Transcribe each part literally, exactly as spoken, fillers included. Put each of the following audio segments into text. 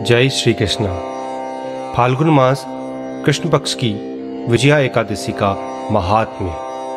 जय श्री कृष्ण। फाल्गुन मास कृष्ण पक्ष की विजया एकादशी का महात्म्य।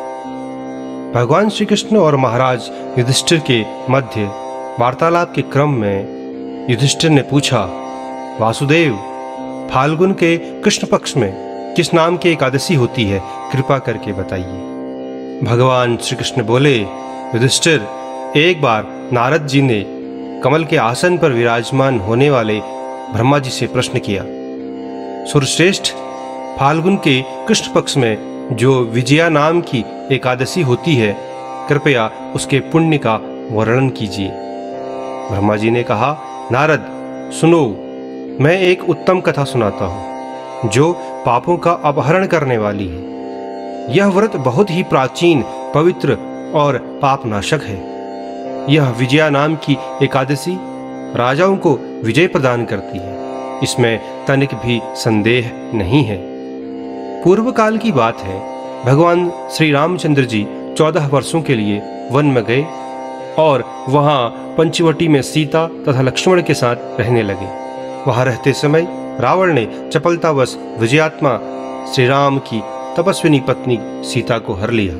भगवान श्री कृष्ण और महाराज युधिष्ठिर के मध्य वार्तालाप के क्रम में युधिष्ठिर ने पूछा, वासुदेव, फाल्गुन के कृष्ण पक्ष में किस नाम की एकादशी होती है, कृपा करके बताइए। भगवान श्री कृष्ण बोले, युधिष्ठिर, एक बार नारद जी ने कमल के आसन पर विराजमान होने वाले ब्रह्मा जी से प्रश्न किया, सुरश्रेष्ठ, फाल्गुन के कृष्ण पक्ष में जो विजया नाम की एकादशी होती है, कृपया उसके पुण्य का वर्णन कीजिए। ब्रह्मा जी ने कहा, नारद, सुनो, मैं एक उत्तम कथा सुनाता हूँ जो पापों का अपहरण करने वाली है। यह व्रत बहुत ही प्राचीन, पवित्र और पापनाशक है। यह विजया नाम की एकादशी राजाओं को विजय प्रदान करती है, इसमें तनिक भी संदेह नहीं है। पूर्व काल की बात है, भगवान श्री रामचंद्र जी चौदह वर्षों के लिए वन में गए और वहां पंचवटी में सीता तथा लक्ष्मण के साथ रहने लगे। वहां रहते समय रावण ने चपलतावश विजयात्मा श्री राम की तपस्विनी पत्नी सीता को हर लिया।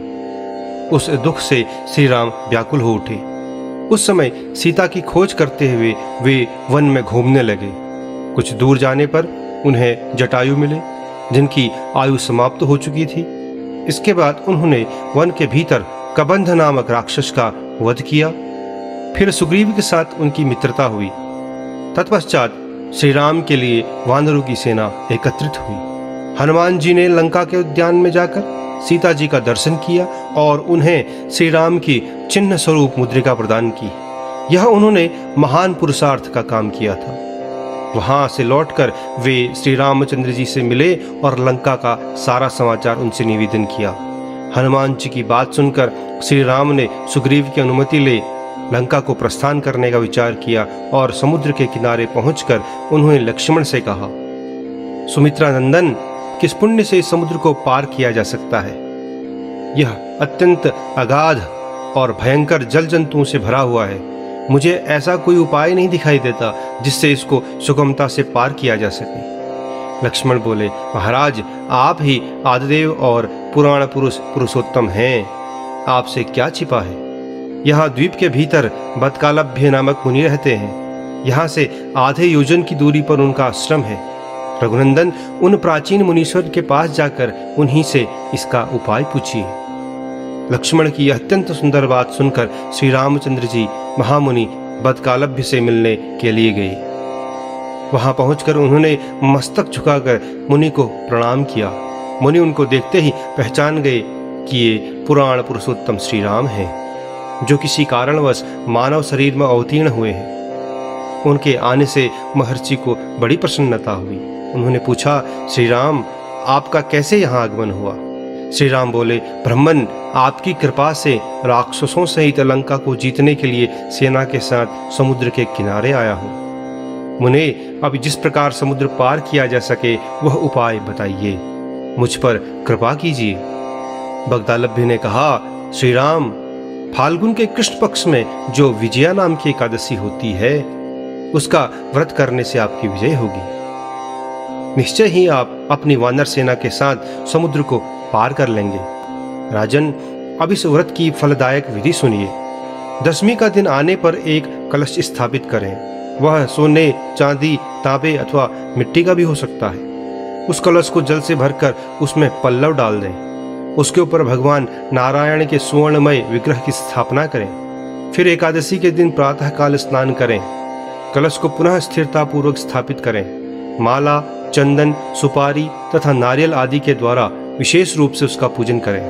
उस दुख से श्री राम व्याकुल हो उठे। उस समय सीता की खोज करते हुए वे वन में घूमने लगे। कुछ दूर जाने पर उन्हें जटायु मिले, जिनकी आयु समाप्त हो चुकी थी। इसके बाद उन्होंने वन के भीतर कबंध नामक राक्षस का वध किया। फिर सुग्रीव के साथ उनकी मित्रता हुई। तत्पश्चात श्री राम के लिए वानरों की सेना एकत्रित हुई। हनुमान जी ने लंका के उद्यान में जाकर सीता जी का दर्शन किया और उन्हें श्री राम की चिन्ह स्वरूप मुद्रिका प्रदान की। यह उन्होंने महान पुरुषार्थ का काम किया था। वहां से लौटकर वे श्री रामचंद्र जी से मिले और लंका का सारा समाचार उनसे निवेदन किया। हनुमान जी की बात सुनकर श्री राम ने सुग्रीव की अनुमति ले लंका को प्रस्थान करने का विचार किया और समुद्र के किनारे पहुंचकर उन्होंने लक्ष्मण से कहा, सुमित्रा नंदन, किस पुण्य से इस समुद्र को पार किया जा सकता है? यह अत्यंत अगाध और भयंकर जल जंतुओं से भरा हुआ है। मुझे ऐसा कोई उपाय नहीं दिखाई देता जिससे इसको सुगमता से पार किया जा सके। लक्ष्मण बोले, महाराज, आप ही आदिदेव और पुराण पुरुष पुरुषोत्तम हैं। आपसे क्या छिपा है? यहाँ द्वीप के भीतर बदकालभ्य नामक मुनि रहते हैं। यहाँ से आधे योजन की दूरी पर उनका आश्रम है। रघुनंदन, उन प्राचीन मुनीश्वर के पास जाकर उन्हीं से इसका उपाय पूछिए। लक्ष्मण की यह अत्यंत सुंदर बात सुनकर श्री रामचंद्र जी महामुनि बदकालभ्य से मिलने के लिए गए। वहां पहुंचकर उन्होंने मस्तक झुकाकर मुनि को प्रणाम किया। मुनि उनको देखते ही पहचान गए कि ये पुराण पुरुषोत्तम श्री राम हैं, जो किसी कारणवश मानव शरीर में अवतीर्ण हुए हैं। उनके आने से महर्षि को बड़ी प्रसन्नता हुई। उन्होंने पूछा, श्री राम, आपका कैसे यहाँ आगमन हुआ? श्री राम बोले, ब्रह्मन, आपकी कृपा से राक्षसों सहित लंका को जीतने के लिए सेना के साथ समुद्र के किनारे आया हूँ। मुने, अब जिस प्रकार समुद्र पार किया जा सके वह उपाय बताइए। मुझ पर कृपा कीजिए। बगदालभ्य ने कहा, श्री राम, फाल्गुन के कृष्ण पक्ष में जो विजया नाम की एकादशी होती है, उसका व्रत करने से आपकी विजय होगी। निश्चय ही आप अपनी वानर सेना के साथ समुद्र को पार कर लेंगे। राजन, अब इस व्रत की फलदायक विधि सुनिए। दसवीं का दिन आने पर एक कलश स्थापित करें। वह सोने, चांदी, तांबे अथवा मिट्टी का भी हो सकता है। उस कलश को जल से भरकर उसमें पल्लव डाल दें। उसके ऊपर भगवान नारायण के सुवर्णमय विग्रह की स्थापना करें। फिर एकादशी के दिन प्रातःकाल स्नान करें। कलश को पुनः स्थिरता पूर्वक स्थापित करें। माला, चंदन, सुपारी तथा नारियल आदि के द्वारा विशेष रूप से उसका पूजन करें।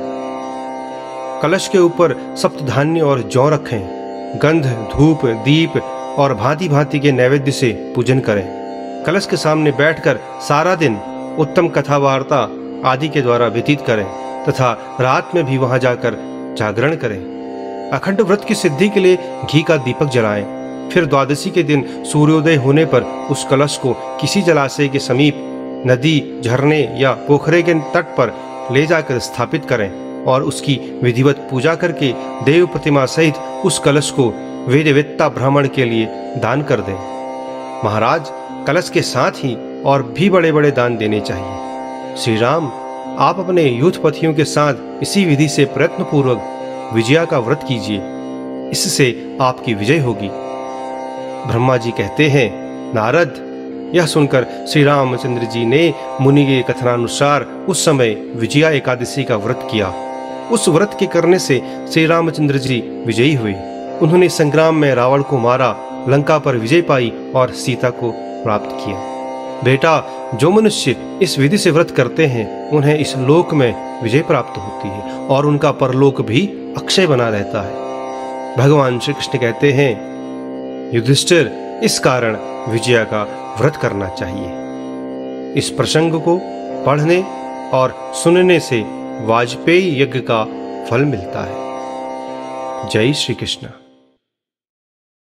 कलश के ऊपर सप्तधान्य और जौ रखें। गंध, धूप, दीप और भांति भांति के नैवेद्य से पूजन करें। कलश के सामने बैठकर सारा दिन उत्तम कथा वार्ता आदि के द्वारा व्यतीत करें तथा रात में भी वहां जाकर जागरण करें। अखंड व्रत की सिद्धि के लिए घी का दीपक जलाएं। फिर द्वादशी के दिन सूर्योदय होने पर उस कलश को किसी जलाशय के समीप, नदी, झरने या पोखरे के तट पर ले जाकर स्थापित करें और उसकी विधिवत पूजा करके देव प्रतिमा सहित उस कलश को वेदवेत्ता ब्राह्मण के लिए दान कर दें। महाराज, कलश के साथ ही और भी बड़े बड़े दान देने चाहिए। श्री राम, आप अपने यूथपतियों के साथ इसी विधि से प्रयत्न पूर्वक विजया का व्रत कीजिए, इससे आपकी विजय होगी। ब्रह्मा जी कहते हैं, नारद, यह सुनकर श्री रामचंद्र जी ने मुनि के कथनानुसार उस समय विजया एकादशी का व्रत किया। उस व्रत के करने से श्री रामचंद्र जी विजयी हुए। उन्होंने संग्राम में रावण को मारा, लंका पर विजय पाई और सीता को प्राप्त किया। बेटा, जो मनुष्य इस विधि से व्रत करते हैं उन्हें इस लोक में विजय प्राप्त होती है और उनका परलोक भी अक्षय बना रहता है। भगवान श्री कृष्ण कहते हैं, युधिष्ठिर, इस कारण विजया का व्रत करना चाहिए। इस प्रसंग को पढ़ने और सुनने से वाजपेयी यज्ञ का फल मिलता है। जय श्री कृष्ण।